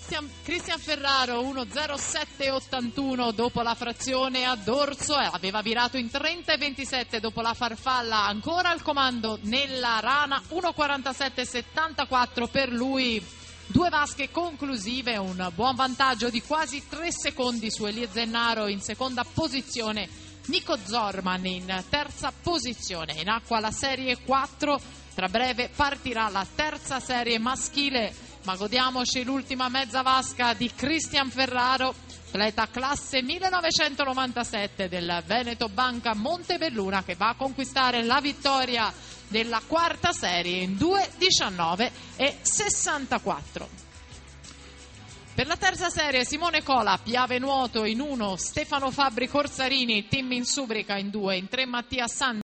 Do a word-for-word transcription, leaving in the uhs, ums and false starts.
Cristian, Cristian Ferraro uno zero sette ottantuno dopo la frazione a dorso, eh, aveva virato in trenta e ventisette dopo la farfalla, ancora al comando nella rana, uno quarantasette settantaquattro per lui. Due vasche conclusive, un buon vantaggio di quasi tre secondi su Elie Zennaro in seconda posizione, Nico Zorman in terza posizione. In acqua la serie quattro, tra breve partirà la terza serie maschile, ma godiamoci l'ultima mezza vasca di Cristian Ferraro, atleta classe millenovecentonovantasette del Veneto Banca Montebelluna, che va a conquistare la vittoria della quarta serie in due diciannove e sessantaquattro. Per la terza serie Simone Cola, Piave Nuoto in uno, Stefano Fabri Corsarini, team in Subrica in due, in tre Mattia San